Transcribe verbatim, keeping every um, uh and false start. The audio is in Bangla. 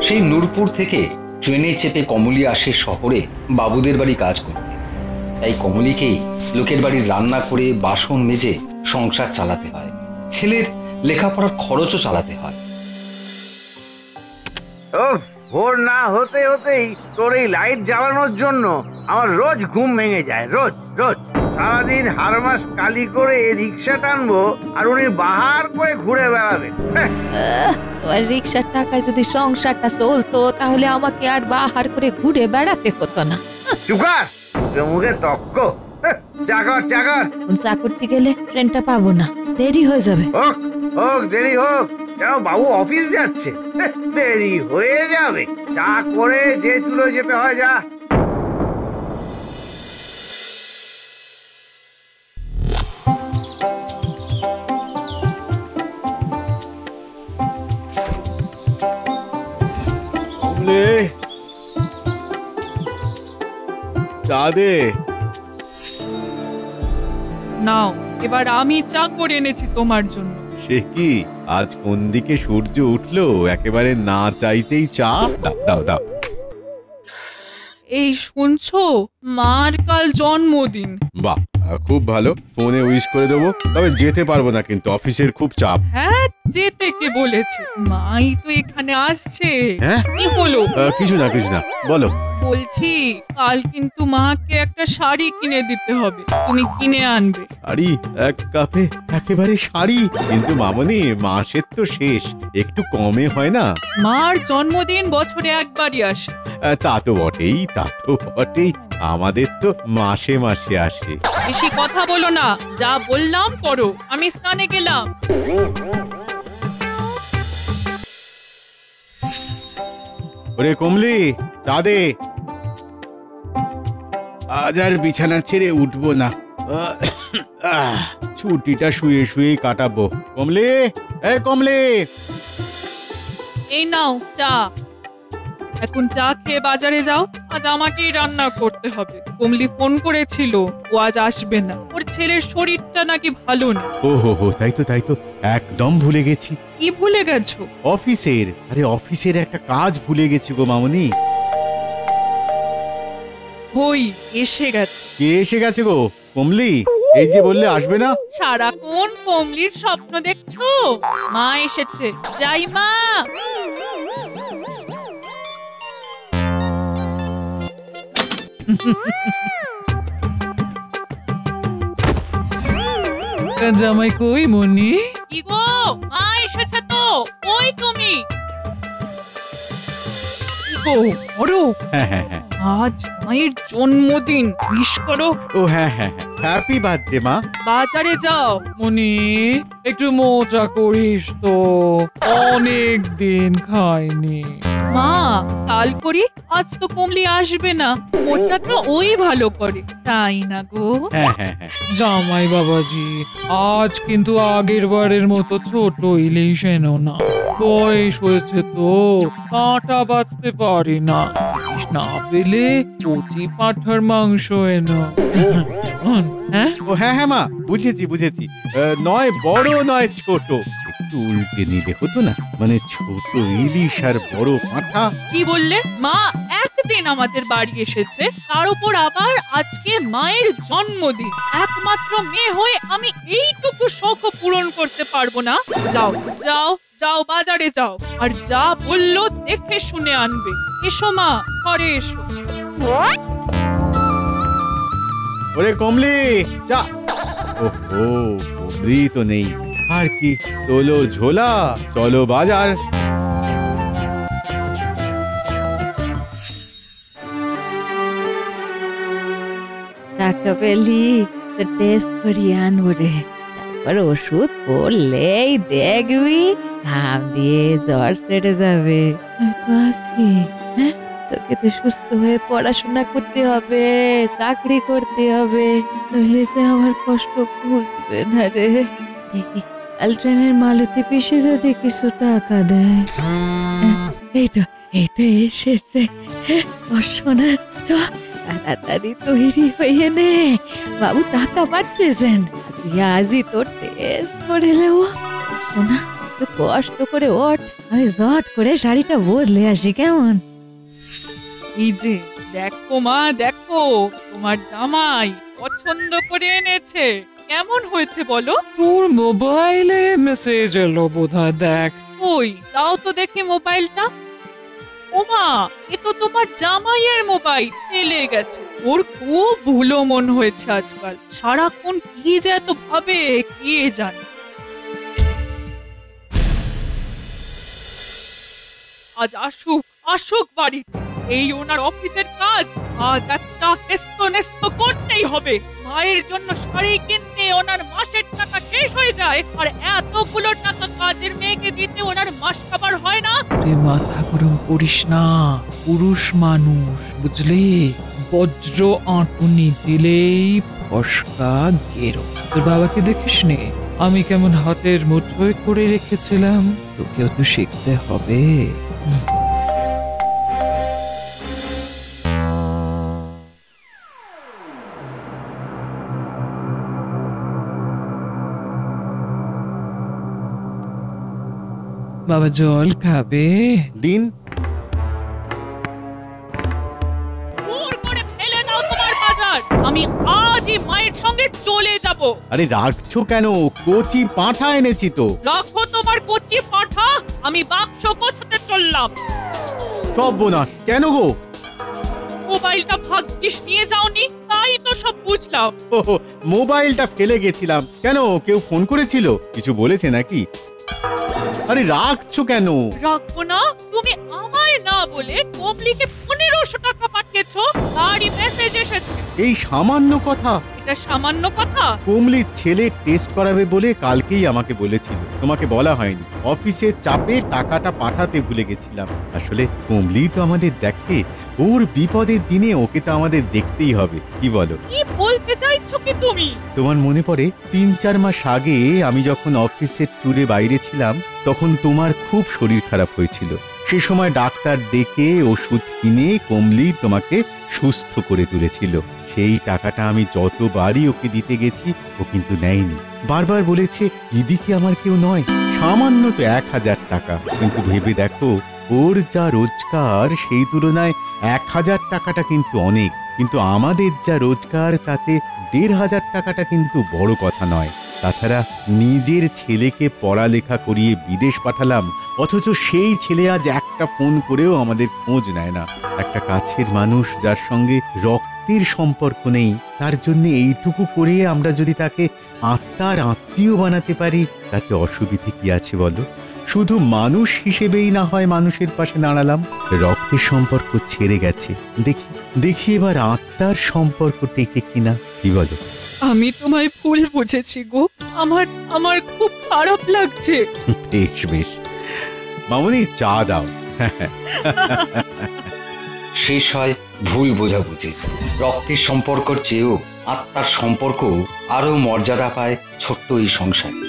সেই নূরপুর থেকে ট্রেনে চেপে কমলি আসে শহরে বাবুদের বাড়ি কাজ করতে। তাই কমলিকেই লোকের বাড়ির রান্না করে বাসন মেজে সংসার চালাতে হয়, ছেলের লেখাপড়ার খরচও চালাতে হয়। ভোর না হতে হতেই তোর এই লাইট জ্বালানোর জন্য আমার রোজ ঘুম ভেঙে যায়, রোজ রোজ। সারাদিন হারমাস কালি করে রিক্সা টানবো আর উনি বাহার করে ঘুরে বেড়াবেন। তোমার রিক্সার টাকায় যদি সংসারটা চলতো তাহলে আমাকে আর বাহার করে ঘুরে বেড়াতে হতো না। চুকার মুখে তক্ক। চাকর চাকর চা করতে গেলে ট্রেনটা পাবো না, দেরি হয়ে যাবে। হোক হোক দেরি হোক, কেন বাবু অফিস যাচ্ছে, দেরি হয়ে যাবে। চা করে যে চুলো যেতে হয় যা। চা দে। নাও, এবার আমি চা করে এনেছি তোমার জন্য। সে কি, আজ কোন দিকে সূর্য উঠলো, একেবারে না চাইতেই চা? দাও দাও দাও। এই শুনছো, মার কাল জন্মদিন। বাহ, খুব ভালো, ফোনে উইশ করে দেবো। তবে যেতে পারবো না, কিন্তু অফিসের খুব চাপ। হ্যাঁ, যেতে কে বলেছে? মাই তো এখানে আসছে। হ্যাঁ, কি হলো? কিছু না কিছু না, বলো। বলছি, কাল কিন্তু মাকে একটা শাড়ি কিনে দিতে হবে, তুমি কিনে আনবে। শাড়ি? এক কাপে একেবারে শাড়ি? কিন্তু মামনি, মাসের তো শেষ, একটু কমে হয় না? মার জন্মদিন বছরে একবারই আসে। তা তো বটেই, তা তো বটেই, আমাদের তো মাসে মাসে আসে। বেশি কথা বলো না, যা বললাম করো। আমি স্নানে গেলাম। ওরে কমলি, চা দে। আজ আর বিছানা ছেড়ে উঠবো না, ছুটিটা শুয়ে শুয়ে কাটাবো। কমলি, এ কমলি, এই নাও চা। এখন চা খেয়ে বাজারে যাও, আজ আমাকেই রান্না করতে হবে। কমলি ফোন করেছিল, ও আজ আসবে না, ওর ছেলের শরীরটা নাকি ভালো না। ও হো হো, তাই তো তাই তো, একদম ভুলে গেছি। কি ভুলে গেছো? অফিসের, আরে অফিসের একটা কাজ ভুলে গেছি গো মামনি। হই, এসে গেছে। কে এসে গেছে গো? কমলি, এই যে বললে আসবে না। সারাক্ষণ কমলির স্বপ্ন দেখছো? মা এসেছে, যাই মা। জামাই কই মনি? কি গো, মা এসেছে তো। কই তুমি? হ্যাঁ হ্যাঁ হ্যাঁ, আজ মায়ের জন্মদিন, উইশ করো। ও হ্যাঁ হ্যাঁ, হ্যাপি বার্থডে মা। বাজারে যাও। মনি, একটু মজা করিস তো, অনেক দিন খাইনি। মা, কাল করি, আজ তো কমলি আসবে না। মোচাটা ওই ভালো করে, তাই না গো? হ্যাঁ হ্যাঁ হ্যাঁ। জামাই বাবাজি, আজ কিন্তু আগের বারের মতো ছোট ইলিশ এনো না, বয়স হয়েছে তো, কাঁটা বাঁচতে পারি না। ইলিশ না পেলে কচি পাঁঠার মাংস এনো। হ্যাঁ ও হ্যাঁ হ্যাঁ মা, বুঝেছি বুঝেছি, নয় বড় নয় ছোট, একটু উল্টে নিলে হতো না, মানে ছোট ইলিশ আর বড় পাঁঠা। কি বললে? মা একদিন আমাদের বাড়ি এসেছে, তার উপর আবার আজকে মায়ের জন্মদিন। একমাত্র মেয়ে হয়ে আমি এইটুকু শখ পূরণ করতে পারবো না? যাও যাও যাও, বাজারে যাও, আর যা বললো দেখে শুনে আনবে। এসো মা, ঘরে এসো। ওরে কমলি, চা। ওহো, কমলি তো নেই, আর কি, তোলো ঝোলা, চলো বাজার। টাকা পেলি তো টেস্ট করিয়ে আনবো রে, তারপর ওষুধ পড়লেই দেখবি ঘাম দিয়ে জ্বর সেরে যাবে। আমি তো আছি, হ্যাঁ, তোকে তো সুস্থ হয়ে পড়াশোনা করতে হবে, চাকরি করতে হবে, নইলে সে আমার কষ্ট বুঝবে না রে। দেখি কাল ট্রেনের মালতী পিসে যদি কিছু টাকা দেয়। এই তো এই তো এসেছে, সোনা, চ তাড়াতাড়ি তৈরি হয়ে নে, বাবু টাকা পাচ্ছেন, আজই তোর টেস্ট করে নেব। সোনা, একটু কষ্ট করে ওঠ, আমি জট করে শাড়িটা বদলে আসি, কেমন? এই যে দেখো মা, দেখো তোমার জামাই পছন্দ করে এনেছে। কেমন হয়েছে বলো? তোর মোবাইলে মেসেজ এলো বোধহয়, দেখ। ওই দাও তো দেখি মোবাইলটা। ওমা, এ তো তোমার জামাইয়ের মোবাইল, ফেলে গেছে। ওর খুব ভুলো মন হয়েছে আজকাল, সারাক্ষণ কি যে এত ভাবে কে জানে। আজ আসুক আসুক বাড়িতে, এই ওনার অফিসের কাজ আজ একটা হেস্ত নেস্ত করতেই হবে। মায়ের জন্য শাড়ি কিনতে ওনার মাসের টাকা শেষ হয়ে যায়, আর এতগুলো টাকা কাজের মেয়েকে দিতে ওনার মাস খাবার হয় না। রে মাথা গরম করিস না, পুরুষ মানুষ বুঝলি, বজ্র আঁটুনি দিলেই ফসকা গেরো। তোর বাবাকে দেখিস নে আমি কেমন হাতের মুঠোয় করে রেখেছিলাম, তোকেও তো শিখতে হবে। বাবা জল খাবে? দিন। দূর করে ফেলে দাও তোমার বাজার, আমি আজই মায়ের সঙ্গে চলে যাব। আরে রাখছো কেন? কচি পাঁঠা এনেছি তো। রাখো তোমার কচি পাঠা, আমি বাক্স গোছাতে চললাম। সর্বনাশ, কেন গো? মোবাইলটা ভাগ্যিস নিয়ে যাওনি, তাই তো সব বুঝলাম। ও, মোবাইলটা ফেলে গেছিলাম। কেন, কেউ ফোন করেছিল? কিছু বলেছে নাকি? আরে রাখছো কেন? রাখবো না? তুমি আমায় না বলে কমলিকে পনেরোশো টাকা পাঠিয়েছো, তারই মেসেজ এসেছে। এই সামান্য কথা? এটা সামান্য কথা? কমলির ছেলে টেস্ট করাবে বলে কালকেই আমাকে বলেছিল, তোমাকে বলা হয়নি। অফিসের চাপে টাকাটা পাঠাতে ভুলে গেছিলাম। আসলে কমলি তো আমাদের দেখে, ওর বিপদের দিনে ওকে তো আমাদের দেখতেই হবে, কি বলো? কি বলতে চাইছো কি তুমি? তোমার মনে পড়ে তিন চার মাস আগে আমি যখন অফিসের ট্যুরে বাইরে ছিলাম, তখন তোমার খুব শরীর খারাপ হয়েছিল। সে সময় ডাক্তার ডেকে ওষুধ কিনে কমলি তোমাকে সুস্থ করে তুলেছিল। সেই টাকাটা আমি যতবারই ওকে দিতে গেছি, ও কিন্তু নেয়নি। বারবার বলেছে দিদি আমার কেউ নয়, সামান্য তো এক হাজার টাকা। কিন্তু ভেবে দেখো, ওর যা রোজগার সেই তুলনায় এক হাজার টাকাটা কিন্তু অনেক। কিন্তু আমাদের যা রোজগার তাতে দেড় হাজার টাকাটা কিন্তু বড় কথা নয়। তাছাড়া নিজের ছেলেকে পড়ালেখা করিয়ে বিদেশ পাঠালাম, অথচ সেই ছেলে আজ একটা ফোন করেও আমাদের খোঁজ নেয় না। একটা কাছের মানুষ যার সঙ্গে রক্তের সম্পর্ক নেই, তার জন্য এইটুকু করে আমরা যদি তাকে আত্মার আত্মীয় বানাতে পারি, তাতে অসুবিধে কি আছে বলো? শুধু মানুষ হিসেবেই না হয় মানুষের পাশে দাঁড়ালাম, রক্তের সম্পর্ক ছেড়ে গেছে, দেখি দেখি এবার আত্মার সম্পর্ক টেকে কিনা, কি বলো? আমি তোমায় ভুল বুঝেছি গো, আমার আমার খুব খারাপ লাগছে। বেশ বেশ, মামুনি চা দাও। শেষ হয় ভুল বোঝাবুঝি। রক্তের সম্পর্কের চেয়েও আত্মার সম্পর্ক আরো মর্যাদা পায় ছোট্ট এই সংসারে।